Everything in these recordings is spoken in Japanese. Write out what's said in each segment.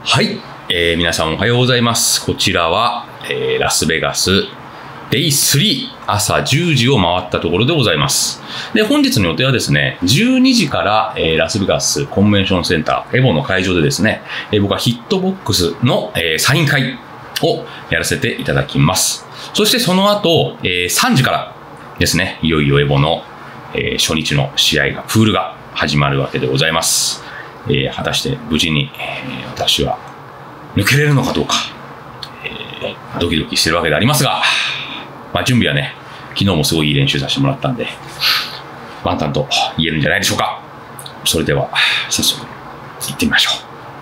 はい、皆さんおはようございます。こちらは、ラスベガスデイ3朝10時を回ったところでございます。で、本日の予定はですね、12時から、ラスベガスコンベンションセンターエボの会場でですね、僕はヒットボックスの、サイン会をやらせていただきます。そしてその後、3時からですね、いよいよエボの、初日の試合が、プールが始まるわけでございます。果たして無事に、私は抜けれるのかどうか、ドキドキしてるわけでありますが、まあ、準備はね、昨日もすごいいい練習させてもらったんで、万端と言えるんじゃないでしょうか。それでは早速行ってみましょ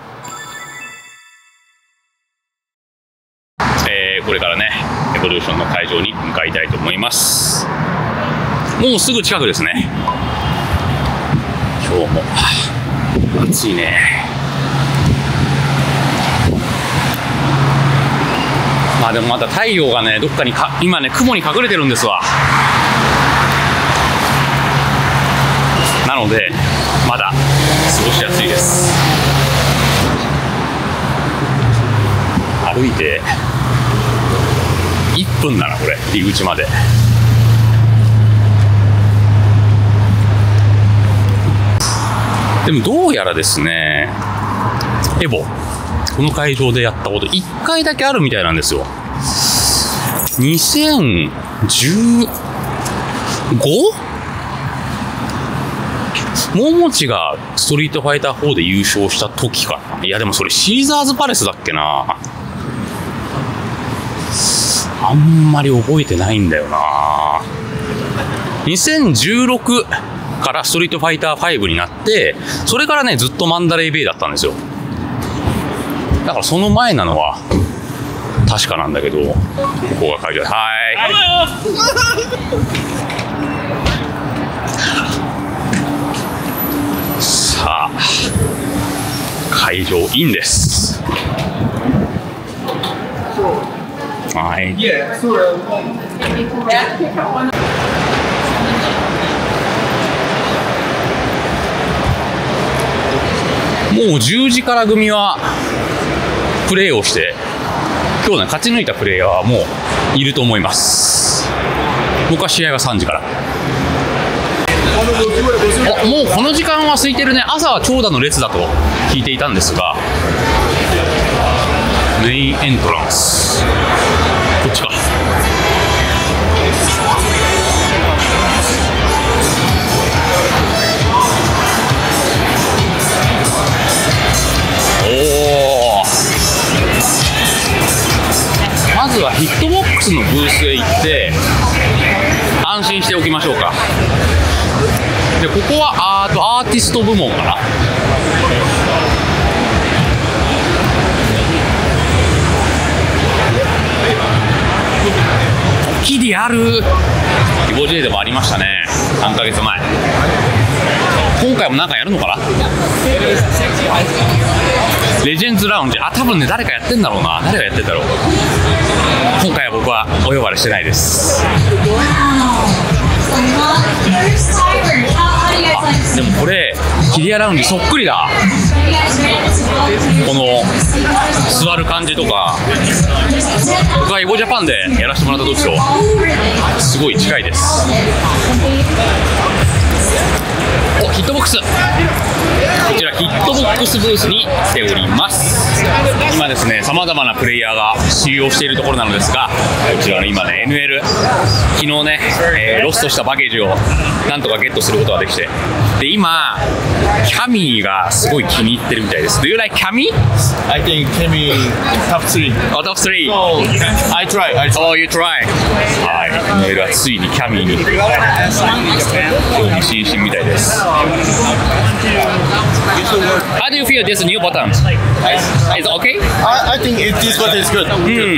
う。これからね、エボリューションの会場に向かいたいと思います。もうすぐ近くですね。今日も暑いね。まあでもまた太陽がね、どっかに今ね、雲に隠れてるんですわ。なので、まだ過ごしやすいです。歩いて1分だな、これ、入り口まで。でもどうやらですね、エボ、この会場でやったこと1回だけあるみたいなんですよ。2015？ モモチがストリートファイター4で優勝した時かな。いやでもそれシーザーズパレスだっけな。あんまり覚えてないんだよな。2016からストリートファイター5になって、それからね、ずっとマンダレーベイだったんですよ。だからその前なのは確かなんだけど、ここが会場で、さあ、会場インです。はい。もう10時から組はプレーをして、今日ね、勝ち抜いたプレイヤーはもういると思います。僕は試合は3時から。もうこの時間は空いてるね。朝は長蛇の列だと聞いていたんですが、メインエントランス、こっちか。まずはヒットボックスのブースへ行って安心しておきましょうか。で、ここはアーティスト部門かな。時リアルイボ J でもありましたね、3ヶ月前。今回もなんかやるのかな。レジェンズラウンジ、多分ね、誰かやってんだろうな。誰がやってんだろう。今回は僕はお呼ばれしてないです。でもこれキリアラウンジそっくりだ。この座る感じとか、僕はイボジャパンでやらせてもらった時とすごい近いです。ヒットボックス、こちらヒットボックスブースに来ております。今ですね、さまざまなプレイヤーが使用しているところなのですが、こちらの今ね、NL、昨日ね、ロストしたバゲージをなんとかゲットすることができて、で今キャミーがすごい気に入ってるみたいです。 Do you like キャミー？ I think Kami top 3. Oh, top 3. Oh, I try. Oh, you try. はい、NL はついにキャミーに興味津々みたいです。How do you feel this new button? Is it okay? I think this button is good. Good.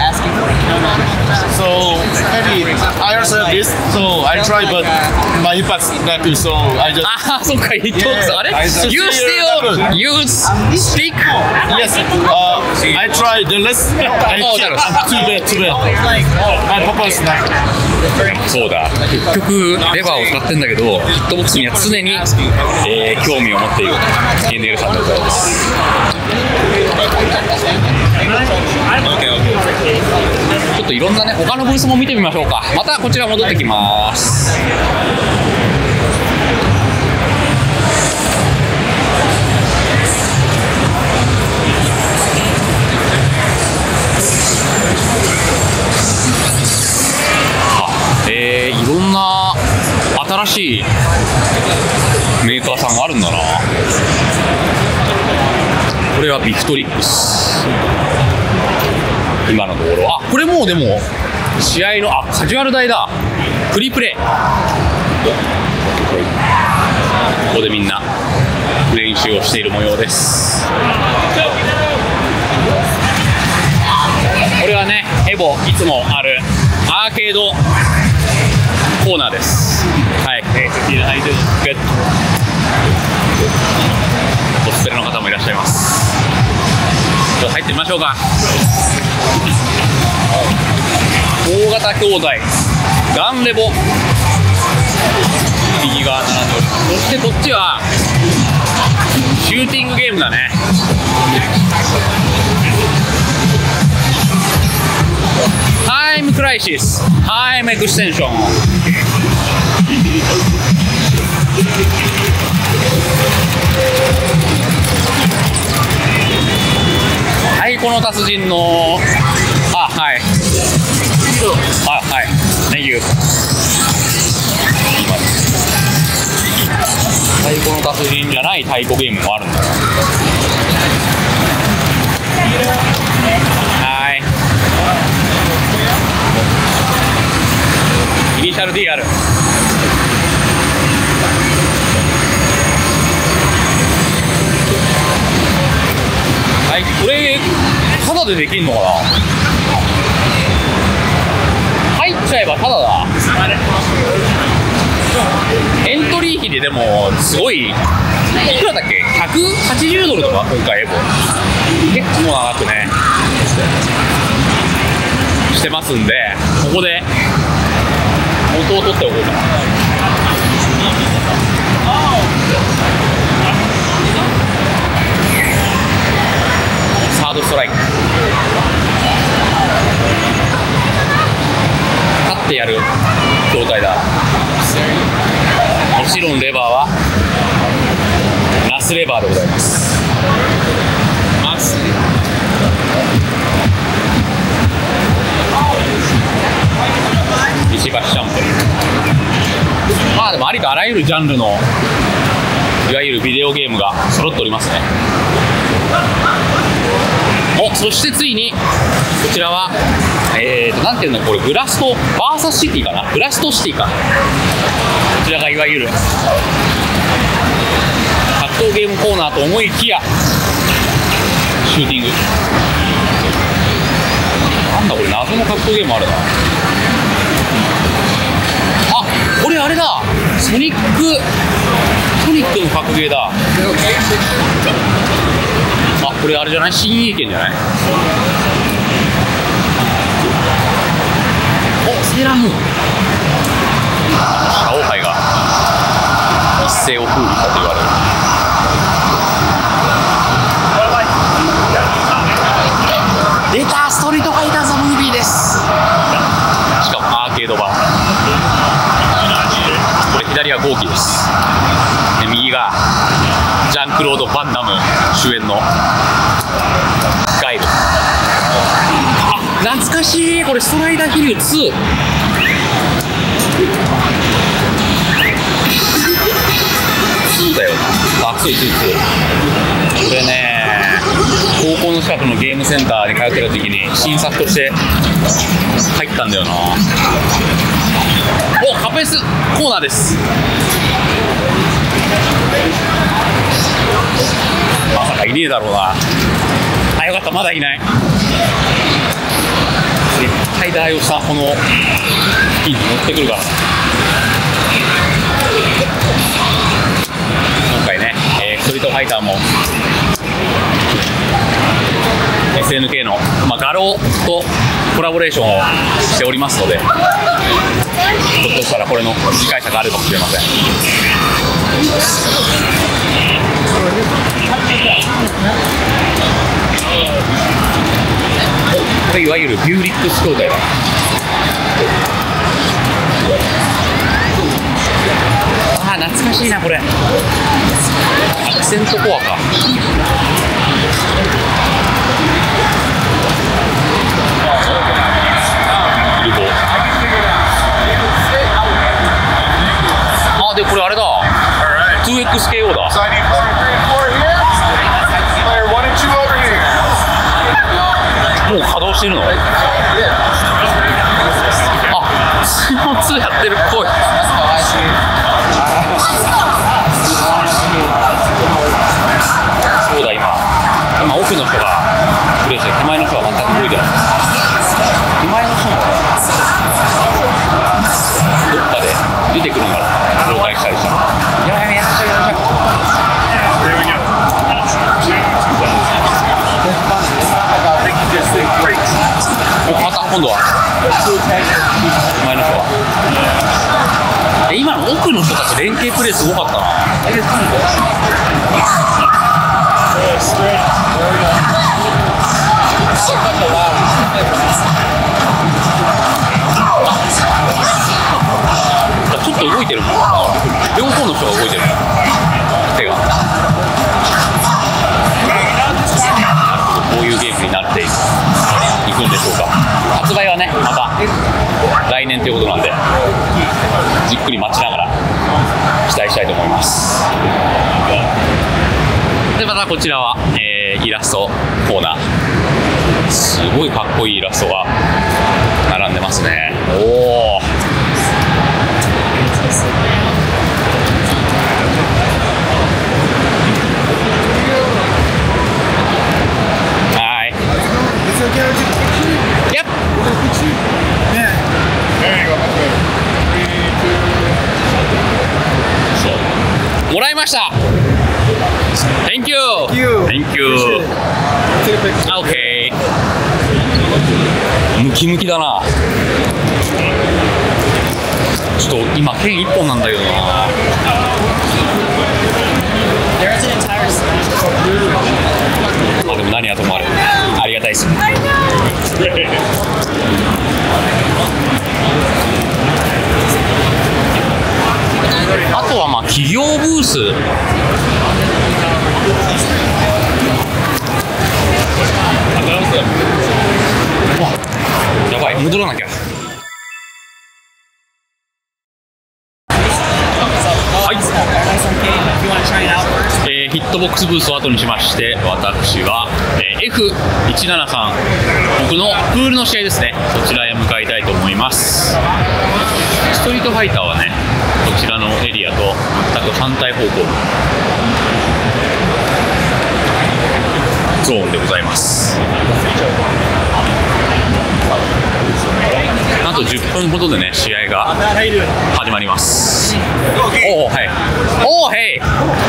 So maybe I also have this. So I try, but my hitbox not good. So I just. そうか、ヒットボックス。あれ You still use stick? Yes. I try the less. I check too bad. My purpose not. そうだ、結局レバーを使ってんだけど、ヒットボックスには常に、興味を持っている NL さんでございます。 他のブースも見てみましょうか。またこちら戻ってきます。いろんな新しいメーカーさんがあるんだな。これはビクトリックス。今のところ。あ、これもうでも試合のカジュアル台だ。プリプレイ。ここでみんな練習をしている模様です。これはね、エボいつもあるアーケードコーナーです。はい。コスプレの方もいらっしゃいます。ちょっと入ってみましょうか。大型兄弟ガンレボ、右側並んでおります。そしてこっちはシューティングゲームだね。タイムクライシス、タイムエクステンション。太鼓の達人のはいはい、Thank you。太鼓の達人じゃない太鼓ゲームもあるんだな。はい、イニシャル D ある。はい、これタダでできんのかな。入っちゃえばタダだ。エントリー費ででもすごい、いくらだっけ、180ドルとか今回エボ結構長くねしてますんで、ここで元を取っておこうかな。サードストライク、立ってやる状態だ。もちろんレバーはナスレバーでございます。まず石橋シャンプル。まあでもありとあらゆるジャンルのいわゆるビデオゲームが揃っておりますね。そしてついにこちらはなんていうんだこれ、ブラストバーサスシティかな、ブラストシティか。こちらがいわゆる格闘ゲームコーナーと思いきやシューティング。なんだこれ、謎の格闘ゲームあるな。あ、これあれだ、ソニックの格ゲーだ。あ、これあれじゃない、新意見じゃない。セーラームーン。シャオハイが一世を風靡したと言われる。出た、ストリートファイターズムービーです。しかもアーケード版。これ左はゴーキです。で右がジャンクロード・バンダム主演のガイル。懐かしい、これストライダーヒル2。2だよな。あ、2。これね、高校の近くのゲームセンターに通ってた時に新作として入ったんだよな。お、カフェスコーナーです。まさかいねえだろうな。あ、よかった、まだいない。絶対大王さんこのピンに乗ってくるからな。今回ね、ストリートファイターも SNK の、画廊とコラボレーションをしておりますので、ひょっとしたらこれの次回作があるかもしれません。これいわゆるビューリックス兄弟だ。 あ、懐かしいなこれ。アクセントコアか。あ、でこれあれだ。2XKO だ。もう稼働してるの？あ、2やってるっぽい。そうだ、今奥の人がプレイしてる。手前の人は全く動いてない。手前の人もどっかで出てくるのかな、状態したりしたら。やめやめ、やめちゃう、やめちゃう。また今度は前の人は今の奥の人たち連携プレーすごかったな。ちょっと動いてるもん。両方の人が動いてる。手がこういうゲームになっていくんでしょうか。発売はね、また来年ということなんで、じっくり待ちながら期待したいと思います。で、またこちらは、イラストコーナー。すごいかっこいいイラストが並んでますね。おー。もらいました。Thank you. Thank you. Okay. ムキムキだな。ちょっと今剣一本なんだけどな。あ、でも何やともある。ありがたいです。あとはまあ企業ブース。やばい、戻らなきゃ。はい、ヒットボックスブースを後にしまして、私は、F173、僕のプールの試合ですね、そちらへ向かいたいと思います。ストリートファイターはね、こちらのエリアと全く反対方向のゾーンでございます。あと10分ほどでね、試合が始まります。おお、はい。おお、へい。こ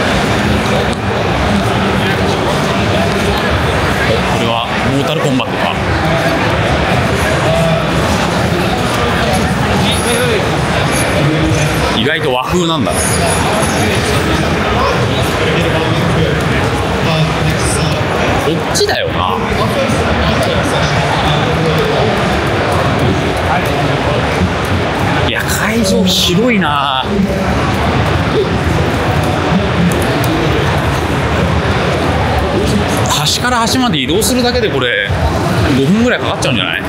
れはモータルコンバットか。意外と和風なんだ。こっちだよな。いや、会場広いな。端から端まで移動するだけでこれ5分ぐらいかかっちゃうんじゃない？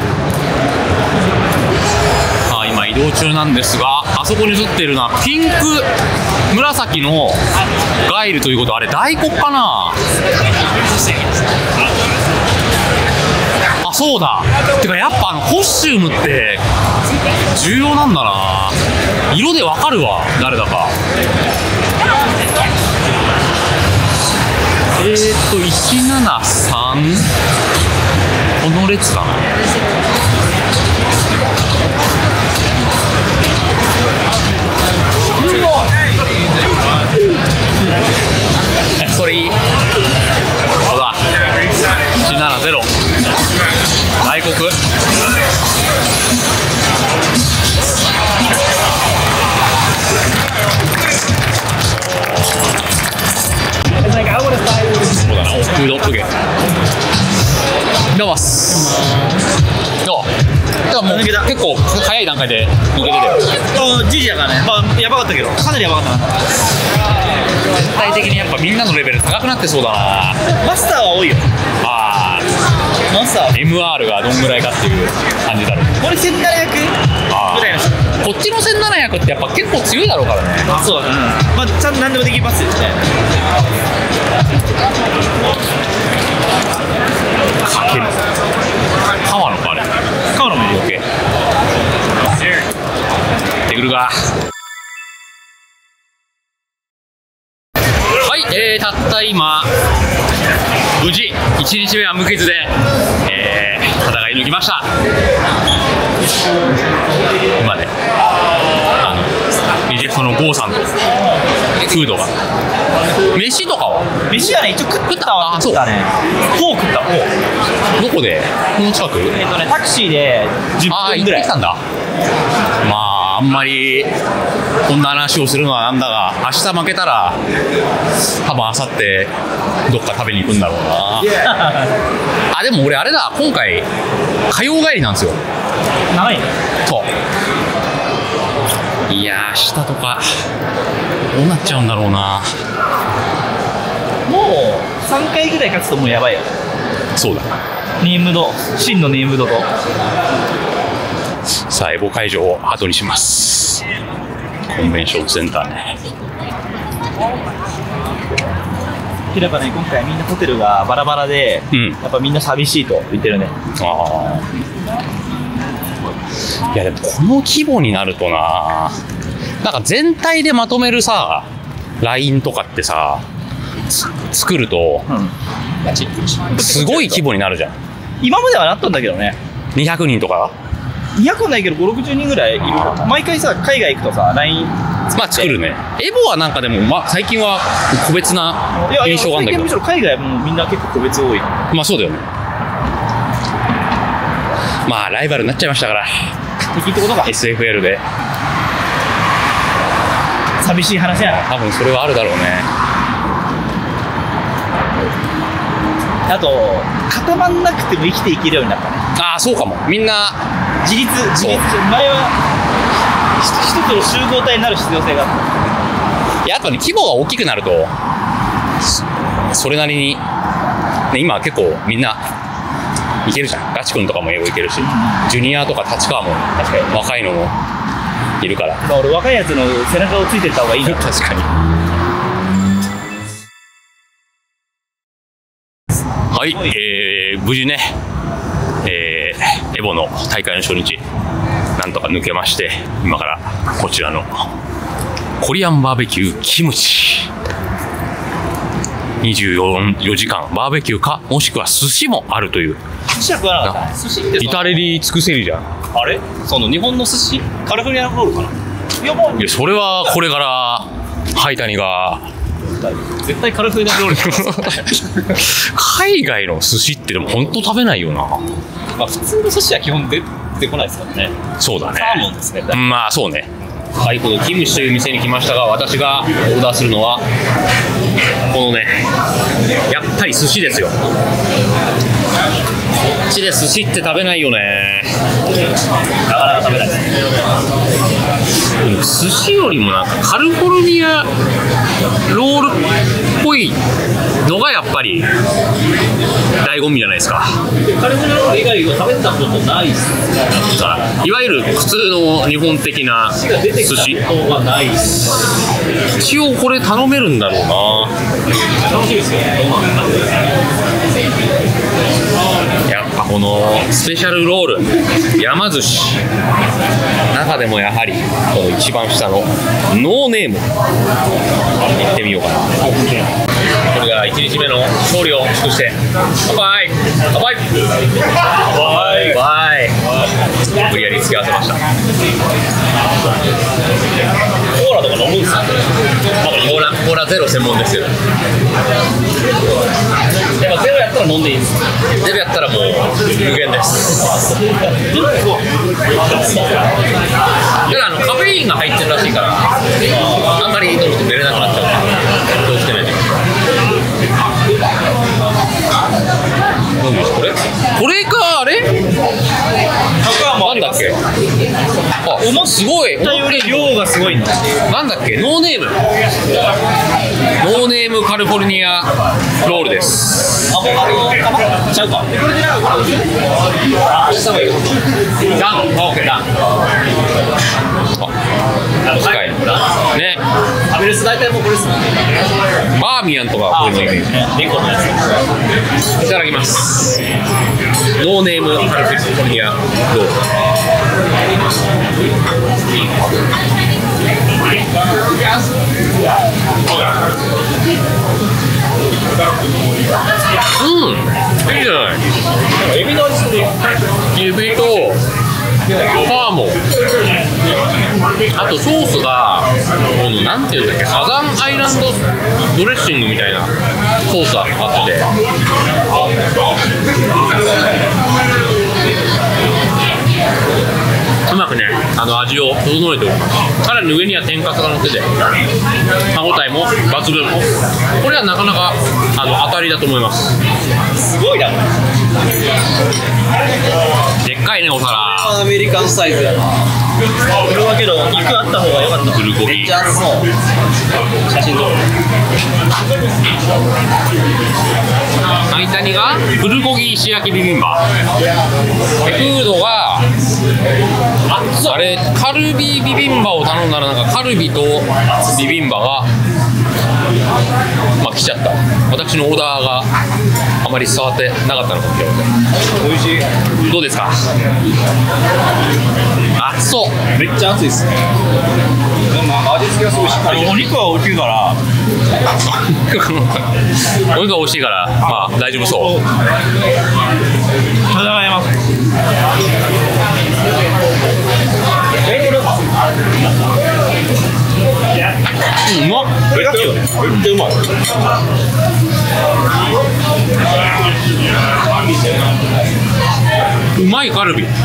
今移動中なんですが、あそこに映っているのはピンク紫のガイルということは、あれ大黒かな。あ、そうだ。てかやっぱコスチュームって重要なんだな。色でわかるわ、誰だか。173、この列だな。それいい。そうだ、170外国。そうだな、フードオップゲどうもどうだからもう結構早い段階で抜けてたよ。 じじだからね、まあやばかったけど、かなりやばかったな。 全体的にやっぱみんなのレベル高くなってそうだな。 マスターは多いよ。 あマスター MR がどんぐらいかっていう感じだろう。 これ1700ぐらいの人。 こっちの1700ってやっぱ結構強いだろうからね。 そうだね、まあちゃんと何でもできますよね。 かける川野かあれ。 川野もいるよ。 OK てくるか。はい、たった今無事1日目は無傷で、戦い抜きました。今ね、リジェクトのゴーさんとフードが飯とかは飯はね、一応食ったわ。 そうだね。フォー食った。フォー。 どこで？この近く？ タクシーで10分ぐらい。 行ってきたんだ。まああんまりこんな話をするのはなんだが、明日負けたら多分明後日どっか食べに行くんだろうな。あ、でも俺あれだ、今回火曜帰りなんですよ。 長いね。 そう。いやー、明日とかどうなっちゃうんだろうな。 もう3回ぐらい勝つともうやばいよ。 そうだ。 ネームド、真のネームドと。 さあ、エボ会場を後にします。コンベンションセンターね。 やっぱね、今回みんなホテルがバラバラで、やっぱみんな寂しいと言ってるね。 ああ。いやでもこの規模になるとな、なんか全体でまとめるさ、LINE とかってさ、作ると、すごい規模になるじゃん。 今まではなったんだけどね。 200人とか 200はないけど5、60人ぐらいいる。毎回さ、海外行くとさ、LINE まあ作るね。エボはなんかでも、まあ、最近は個別な印象があるんだけど。 むしろ海外はもうみんな結構個別多い。 まあそうだよね。まあライバルになっちゃいましたから敵ってことか。 SFL で寂しい話やな。 多分それはあるだろうね。 あと固まんなくても生きていけるようになったね。 ああ、そうかも。みんな自立前は一つの集合体になる必要性があった。 やっぱね、規模が大きくなるとそれなりに、ね、今は結構みんないけるじゃん。ガチ君とかも英語いけるし、ジュニアとか立川も若いのもいるから、 俺若いやつの背中をついてった方がいいな。 確かに。はい、無事ね、エボの大会の初日なんとか抜けまして、今からこちらのコリアンバーベキューキムチ、24時間バーベキューか、もしくは寿司もあるという。 寿司は食わなかった。寿司って至れり尽くせりじゃん。 あれ、その日本の寿司カリフォルニアロールかな。いやもう、 いや、それはこれからハイタニが絶対カリフォルニアロール海外の寿司ってでも本当食べないよな。 まあ普通の寿司は基本出てこないですからね。 そうだね。 サーモンですね。 まあそうね。はい、このキムチという店に来ましたが、私がオーダーするのはこのね、やっぱり寿司ですよ。こっちで寿司って食べないよね。 なかなか食べないですね。 寿司よりもなんかカリフォルニアロールっぽいのがやっぱり醍醐味じゃないですか。 カリフォルニアロール以外は食べたことないっすね。 いわゆる普通の日本的な寿司はないっす。 一応これ頼めるんだろうな。 楽しみですよ。 やっぱこのスペシャルロール山寿司、中でもやはりこの一番下のノーネームいってみようかな。これが1日目の勝利を祝して乾杯乾杯乾杯。無理やり付き合わせました。 コーラとか飲むんすか？ コーラゼロ専門ですよ。 やっぱゼロやったら飲んでいいんですか？ ゼロやったらもう無限です。だからカフェインが入ってるらしいから、あんまり飲むと寝れなくなっちゃうから気をつけないと。これかあれ？ なんだっけ。あ、すごい。 思ったより量がすごいんだ。 なんだっけ、ノーネームカリフォルニアロールです。 ちゃうか。 ダン、オッケー、ダン。近いね。 ファミレス大体もうこれですね。 バーミヤンとかこういうのいる。 猫のやつ。 いただきます。ノーネームカリフォルニアロール。うん、いいじゃない。エビの味する。エビとサーモン、あとソースがなんていうんだっけ、サザンアイランドドレッシングみたいなソースがあって、うまくね、味を整えております。さらに上には天かすが乗ってて、歯応えも抜群。これはなかなか当たりだと思います。 すごいな。 でっかいね、お皿。 アメリカンサイズやな。これはけど肉あった方が良かった。 プルコギ。 めっちゃ熱そう。写真撮る。 間にがプルコギ石焼きビビンバ。フードがあれカルビビビンバを頼んだらなんかカルビとビビンバが来ちゃった。私のオーダーがあまり伝わってなかったのかもしれません。 美味しい。 どうですか？熱そう。 めっちゃ熱いですね。でも味付けはすごいしっかり。お肉は大きいから。 お肉が美味しいからまあ大丈夫そう。 ただいます。 うまっ。 めっちゃうまい。 うまいカルビ。ね。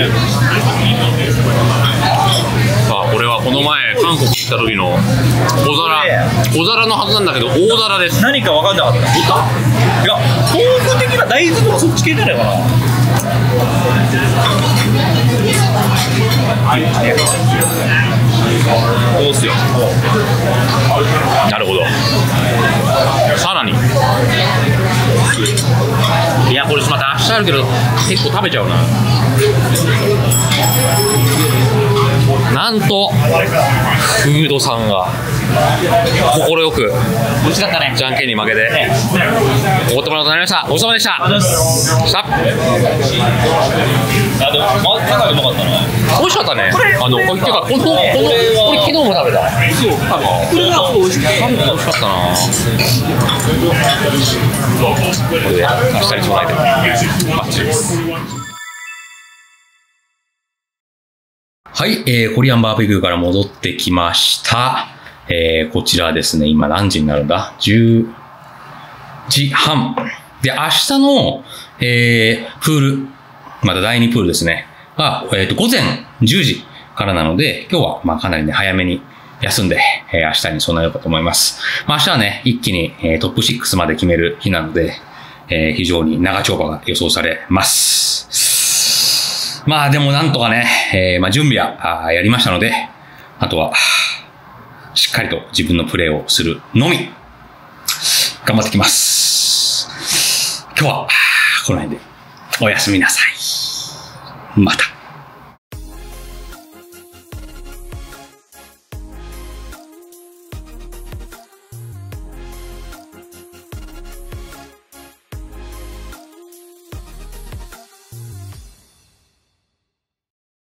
さあこれはこの前韓国行った時の小皿のはずなんだけど大皿です。 何か分かんなかった。いや、豆腐的な大豆とかそっち系じゃないかな。どうすよ。 なるほど。さらにいやこれまた明日あるけど結構食べちゃうな。なんとフードさんが快く美味しかったね。 じゃんけんに負けておごってもらうことになりました。ごちそうさまでした。さあでも中うまかったな。 美味しかったね。てかこれ昨日も食べた。 そう。これが美味しかった。 美味しかったな。これで明日に備えてバッチリです。はい、コリアンバーベキューから戻ってきました。こちらですね、今何時になるんだ ?10 時半。で、明日の、プール、また第2プールですね。が、午前10時からなので、今日はかなりね、早めに休んで、明日に備えようかと思います。明日はね、一気に、トップ6まで決める日なので、非常に長丁場が予想されます。でもなんとかね、準備はやりましたので、あとは、しっかりと自分のプレーをするのみ、頑張ってきます。今日は、この辺でおやすみなさい。また。